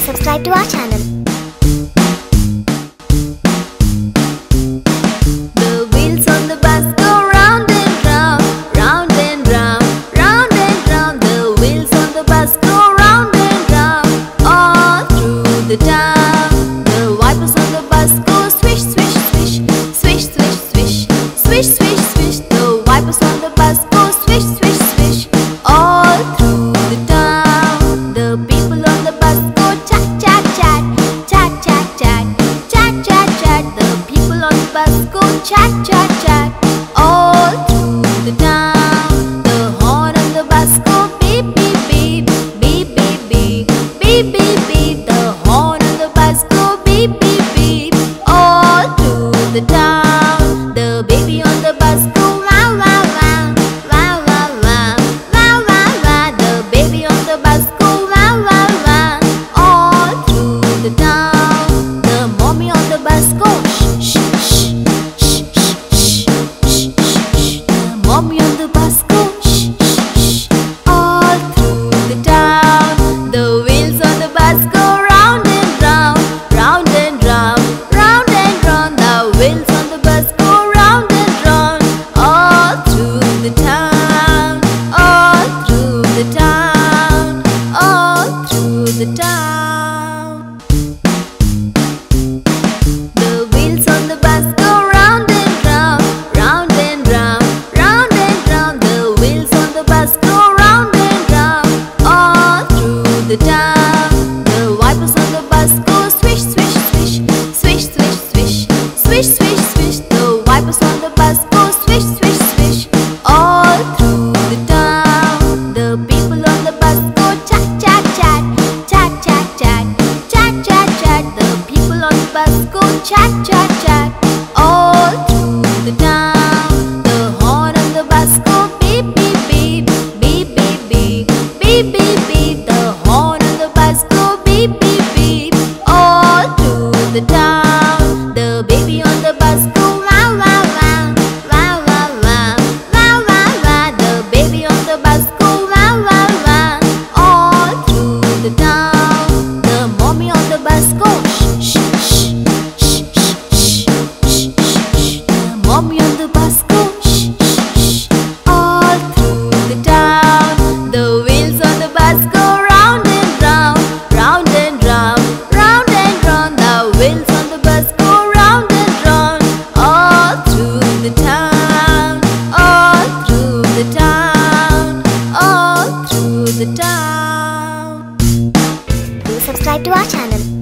subscribe to our channel. The wheels on the bus go round and round, round and round, round and round. The wheels on the bus go round and round, all through the town. The wipers on the bus go swish, swish, swish, swish, swish, swish, swish, swish, swish. The wipers on the bus go swish, swish, swish, all through the town. The people on the bus go chat, chat, chat, chat, chat, chat, chat, chat, chat. The people on the bus go chat, chat, chat, all through the town. The horn on the bus go beep, beep, beep, beep, beep, beep, beep, beep, beep. The horn on the bus go beep, beep, beep, all through the town. The baby on the bus go wow, wow, wow, wow, wow, wow, wow, wow, wow. The baby on the bus go wow, wow, wow, all through the town. The mommy on the bus go shh, shh, shh, shh, shh, shh, shh. The mommy on the bus go shh, shh, shh, all through the town. The wheels on the bus go round and round, round and round, round and round. The wheels on the bus go round and round, all through the town, all through the town, all through the town. The wheels on the bus go round and round, round and round, round and round. The wheels on the bus go round and round, all through the town. The wipers on the bus go swish, swish, swish, swish, swish, swish, swish, swish, swish. The wipers on the bus go swish, swish, swish, all through the town. The people on the bus go chat, chat, chat, chat, chat, chat, chat, chat, chat. The people on the bus go chat, chat, chat, all through the town. The horn on the bus go beep, beep, beep, beep, beep, beep, beep, beep, beep. The horn on the bus go beep, beep, beep, all through the town. The baby on the bus go wow, wow, wow, wow, wow, wow, wow, wow, wow. The baby on the bus go wow, wow, wow, all through the town. The mommy on the bus go shh, shh, shh, shh, shh, shh, shh, shh. The mommy on the bus go shh, shh, shh, all through the town. The wheels on the bus go round and round, round and round, round and round. The wheels on the bus go round and round, all through the town, all through the town, all through the town. Do subscribe to our channel.